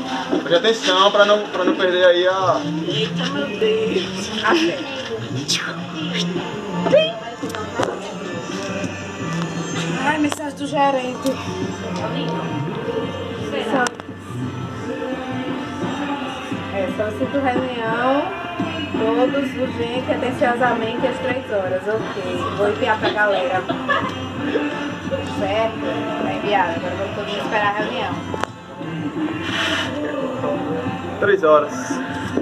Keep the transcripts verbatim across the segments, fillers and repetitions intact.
Preste atenção pra não, pra não perder aí a... Eita, meu Deus. Até. Ai, mensagem do gerente. Só... É, solicito reunião, todos urgente, atenciosamente às três horas. Ok, vou enviar pra galera. Certo? Tá enviado, agora vamos todos esperar a reunião. Três horas.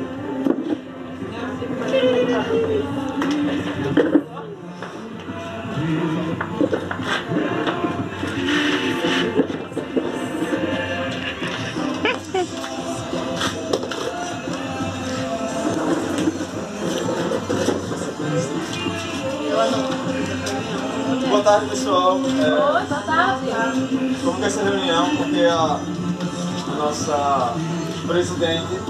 Boa tarde, pessoal. É, Oi, boa tarde. como que é essa reunião? Porque a, a nossa presidente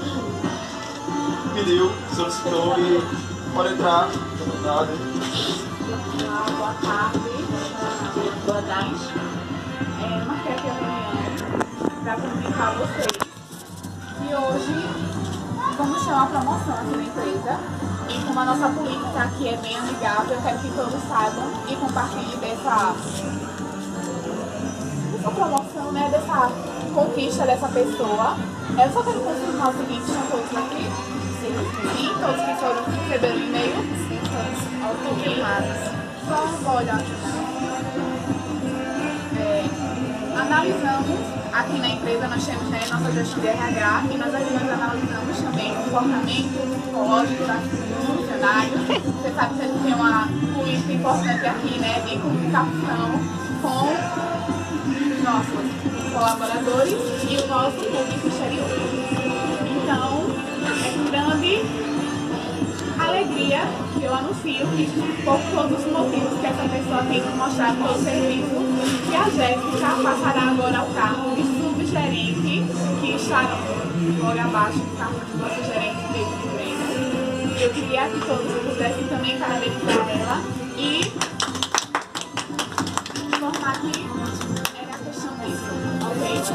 pediu, solicitou e pode entrar, boa tarde. Boa tarde. Boa tarde. É, marquei aqui a reunião para comunicar a vocês que hoje vamos ter uma promoção aqui na empresa. E como a nossa política aqui é bem amigável, eu quero que todos saibam e compartilhem dessa, dessa promoção, né, dessa conquista dessa pessoa. Eu só quero confirmar o seguinte, estão todos aqui? Sim. Sim, todos que foram receberam o e-mail? Sim, todos autorizados. Só vou olhar aqui. É, analisamos aqui na empresa, nós temos, né, nossa gestão de R H e nós analisamos também o comportamento psicológico dos funcionários. Você sabe que a gente tem uma política importante aqui, né, de comunicação com os nossos colaboradores e o nosso público exterior. Então, é com grande alegria que eu anuncio que, por todos os motivos que essa pessoa tem que mostrar no seu serviço, que a Jéssica passará agora ao cargo de subgerente, que estará logo abaixo do cargo de nosso gerente de empresa. Eu queria que todos pudessem também parabenizar ela e informar que era a questão disso, ok?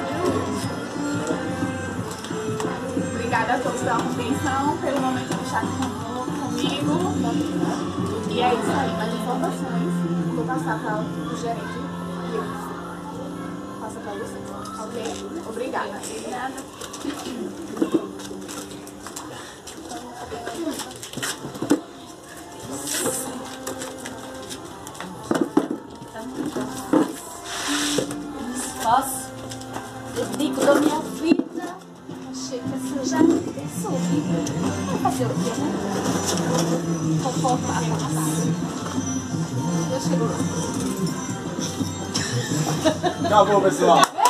Obrigada a todos pela compreensão, pelo momento de estar aqui comigo. E é isso aí, mais informações vou passar para o gerente e eu passo para vocês, ok? Obrigada. Obrigada. Posso? Dedico da minha vida. Achei que assim já pensou. Vai fazer o quê, né? Conformar. Eu chego lá. Acabou, pessoal.